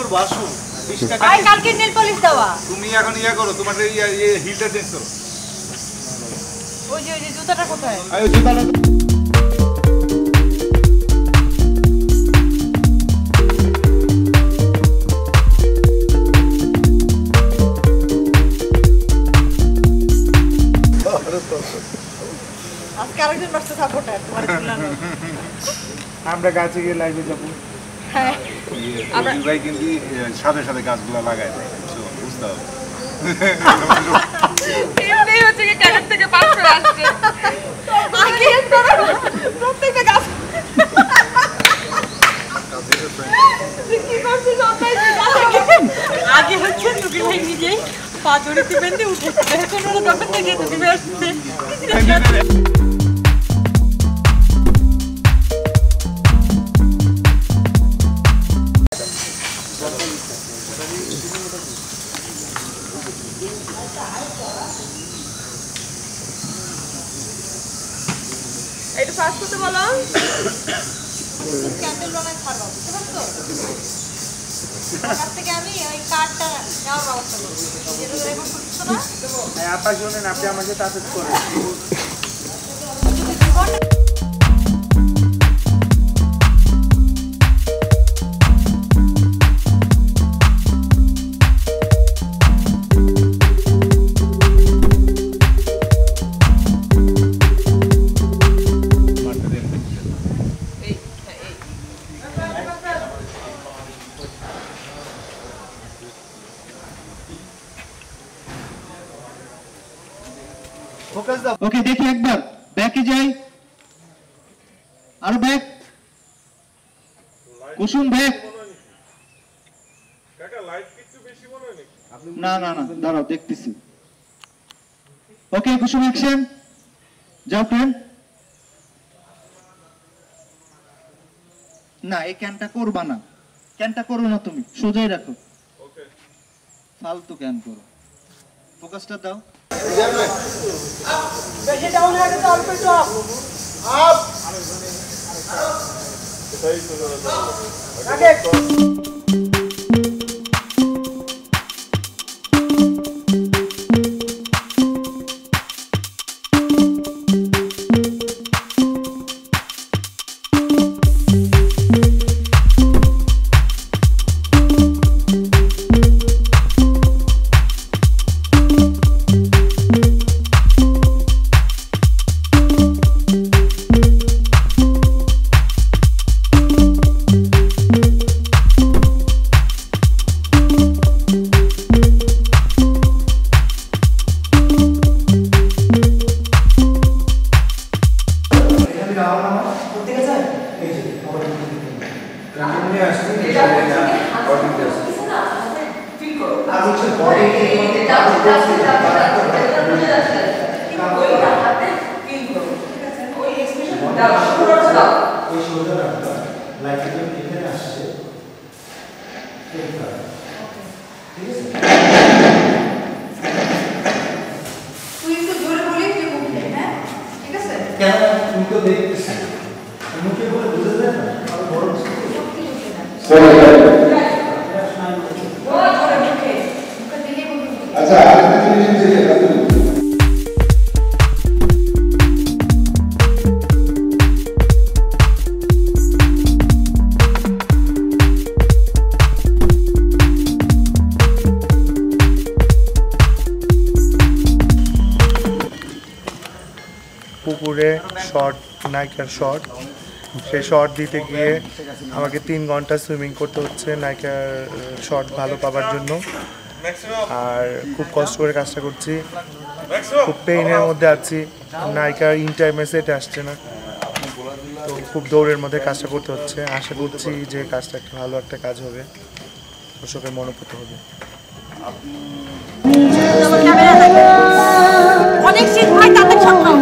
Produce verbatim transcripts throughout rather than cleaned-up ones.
বাসু বিশ টাকা আই কালকে নেল পলিশ দেওয়া তুমি এখন ইয়া করো তোমার এই হিলটা চেঞ্জ করো ওই যে ওই যে জুতাটা কোথায় আয় জুতাটা আজকে আরেকজন মাস্টার সাপোর্টার তোমার তুলনা আমরা গাছে গিয়ে লাইভে যাবো হ্যাঁ আমরা ভাই কিন্তু সাথে সাথে গাছগুলো লাগায় দেয় বুঝতে হবে এই হচ্ছে কি ক্যারেট থেকে পাস করে আসছে আগে প্রত্যেকটা গাছ কি করছিস অন্যায় আগে হচ্ছে টুকি ভাই নিজেই পা জড়িতে বেঁধে উঠেছে এখন ওরা দোকান থেকে টুকি ভাই আসছে এটা ফাস্ট করতে বলো ক্যান্ডেল রঙের ছাড়বা বুঝতে পারছো কাছ থেকে আমি ওই কার্ডটা নেওয়ার ব্যবস্থা করবো যেটা রেকর্ড করছো না হ্যাঁ আপা শুনেন আপনি আমাকে টাচ করেন ওকে দেখি একবার ব্যাকে যাই আর ব্যাক কুসুম ব্যাক না না না দাঁড়াও দেখতেছি ওকে কুসুম অ্যাকশন যাও ফ্রেন্ড না এই ক্যানটা করবা না ক্যানটা করো না তুমি সোজাই রাখো ওকে ফালতু ক্যান করো ফোকাসটা দাও বেশি ডাউন হয়ে গেছে অল্প একটু আপ আপ আগে পুকুরে শর্ট নায়িকার শর্ট সেই শর্ট দিতে গিয়ে আমাকে তিন ঘন্টা সুইমিং করতে হচ্ছে নায়িকার শর্ট ভালো পাওয়ার জন্য আর খুব কষ্ট করে কাজটা করছি খুব পেইনের মধ্যে আছি নায়িকার ইন টাইমে সেটে আসছে না তো খুব দৌড়ের মধ্যে কাজটা করতে হচ্ছে আশা করছি যে কাজটা একটা ভালো একটা কাজ হবে দর্শকের মনোপুত হবে অনেক শীত ভাই তাতে সম্ভব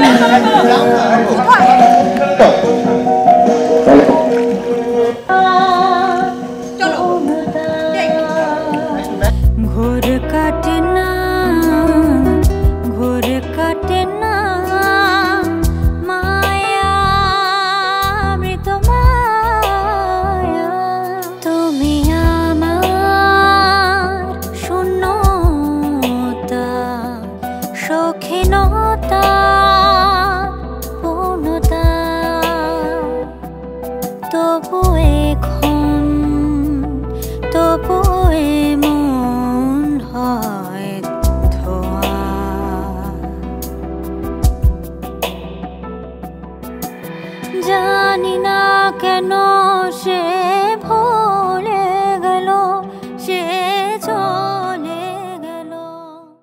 চলো ঘোর কাটে না ঘোর কাটে না মায়া মৃত মায়া তুমি আমার তবু এখন তবু এমন হয় ধোঁয়া। জানি না কেন